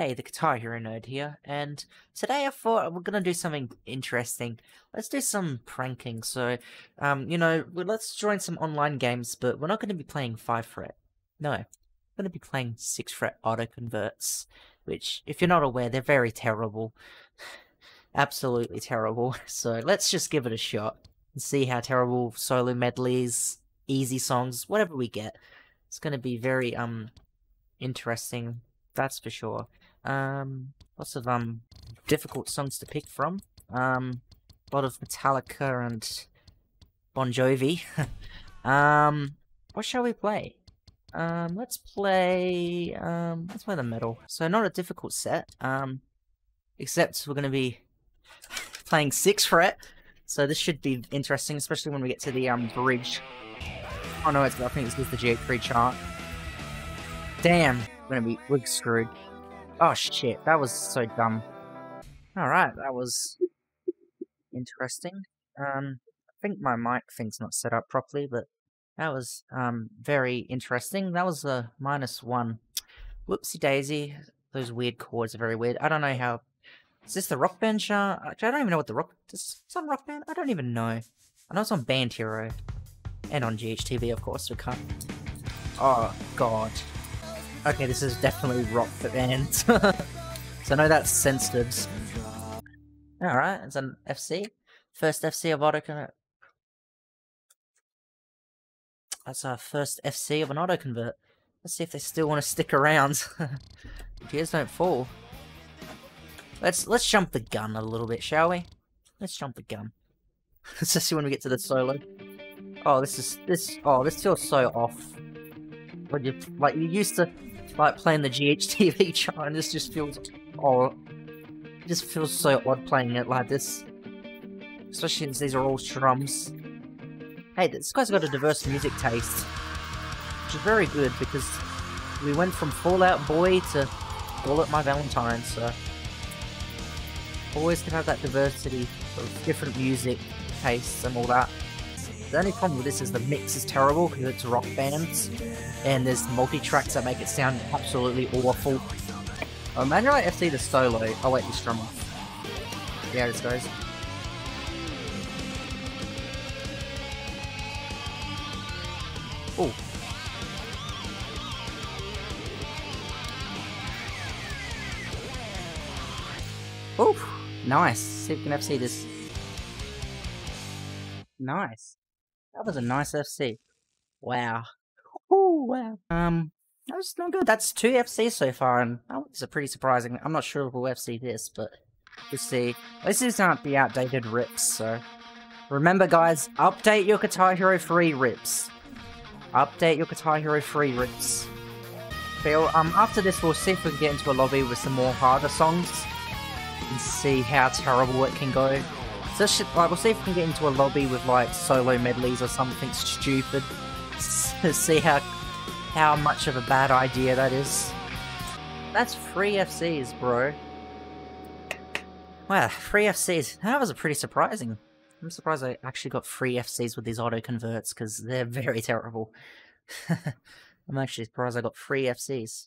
Hey, the Guitar Hero Nerd here, and today I thought we're gonna do something interesting. Let's do some pranking. So, let's join some online games, but we're not gonna be playing 5 fret. No, we're gonna be playing 6 fret auto converts, which, if you're not aware, they're very terrible. Absolutely terrible. So let's just give it a shot and see how terrible solo medleys, easy songs, whatever we get. It's gonna be very interesting, that's for sure. Lots of difficult songs to pick from. A lot of Metallica and Bon Jovi. What shall we play? Let's play the metal. So not a difficult set. Except we're gonna be playing 6 fret. So this should be interesting, especially when we get to the bridge. Oh no, I think this is the G3 chart. Damn, we're screwed. Oh shit, that was so dumb. Alright, that was interesting. I think my mic thing's not set up properly, but that was very interesting. That was a -1. Whoopsie daisy. Those weird chords are very weird. I don't know how... Is this the Rock Band chart? I don't even know what the Rock... Is this on Rock Band? I don't even know. I know it's on Band Hero. And on GHTV, of course, we can't... Oh, God. Okay, this is definitely Rock Band. So I know that's censored. Alright, it's an FC. First FC of auto convert. That's our first FC of an auto convert. Let's see if they still want to stick around. Gears don't fall. Let's jump the gun a little bit, shall we? Let's jump the gun. Especially when we get to the solo. Oh, this feels so off. When you used to playing the GHTV chart, and this just feels it just feels so odd playing it like this. Especially since these are all strums. Hey, this guy's got a diverse music taste, which is very good because we went from Fall Out Boy to Call It My Valentine, so always can have that diversity of different music tastes and all that. The only problem with this is the mix is terrible because it's rock bands, and there's multi-tracks that make it sound absolutely awful. Imagine I FC the solo. Oh wait, the strum off. Yeah, this goes. Oh. Oh, nice. See if we can FC this. Nice. That was a nice FC. Wow. Oh, wow. That was not good. That's 2 FCs so far, and that was pretty surprising. I'm not sure if we'll FC this, but we'll see. These aren't the outdated rips, so... Remember, guys, update your Guitar Hero 3 rips. Update your Guitar Hero 3 rips. After this, we'll see if we can get into a lobby with some more harder songs, and see how terrible it can go. So we'll see if we can get into a lobby with solo medleys or something stupid. See how much of a bad idea that is. That's 3 FCs, bro. Wow, 3 FCs. That was pretty surprising. I'm surprised I actually got 3 FCs with these auto converts because they're very terrible. I'm actually surprised I got 3 FCs.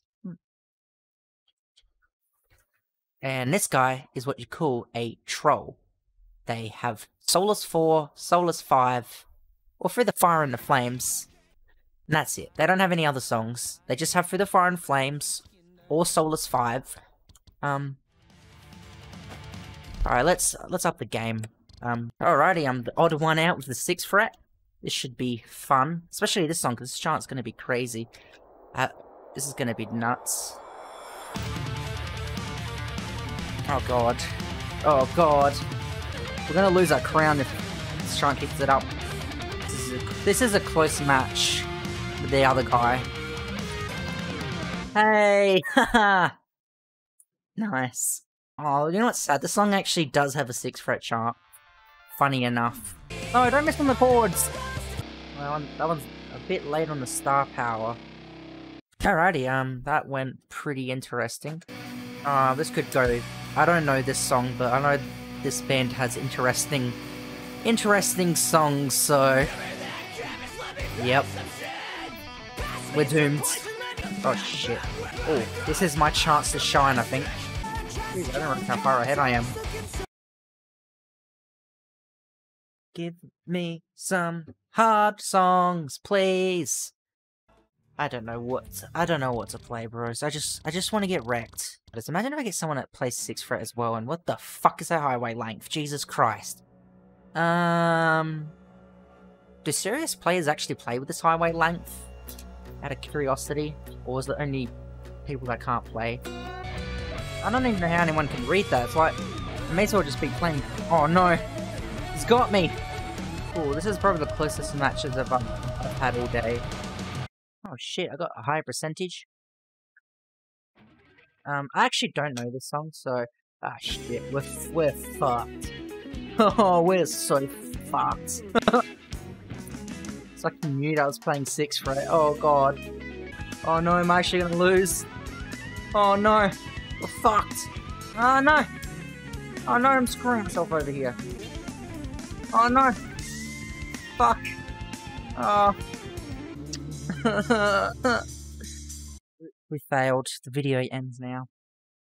And this guy is what you call a troll. They have Solace 4, Solace 5, or Through the Fire and the Flames. And that's it. They don't have any other songs. They just have Through the Fire and Flames, or Solace 5. Alright, let's up the game. Alrighty, I'm the odd one out with the 6 fret. This should be fun. Especially this song, because this chart's gonna be crazy. This is gonna be nuts. Oh god. Oh god. We're gonna lose our crown if this chant keeps it up. This is a close match with the other guy. Hey! Haha! Nice. Oh, you know what's sad? The song actually does have a 6 fret chart. Funny enough. No, don't miss on the chords! Well, that one's a bit late on the star power. Alrighty, that went pretty interesting. This could go... I don't know this song, but I know this band has interesting songs, so... Yep. We're doomed. Oh shit. Oh, this is my chance to shine, I think. Jeez, I don't know how far ahead I am. Give me some hard songs, please. I don't know what to play, bros. I just want to get wrecked. Just imagine if I get someone that plays 6th fret as well, and what the fuck is a highway length? Jesus Christ. Do serious players actually play with this highway length? Out of curiosity? Or is it only people that can't play? I don't even know how anyone can read that. It's like, I may as well just be playing. Oh no! He's got me! Oh, this is probably the closest matches I've had all day. Oh shit, I got a higher percentage. I actually don't know this song, so... Ah shit, we're fucked. Oh, we're so fucked. It's like I knew that I was playing 6th fret. Oh god. Oh no, I'm actually gonna lose. Oh no. We're fucked. Oh no. Oh no, I'm screwing myself over here. Oh no. Fuck. Oh. We failed. The video ends now.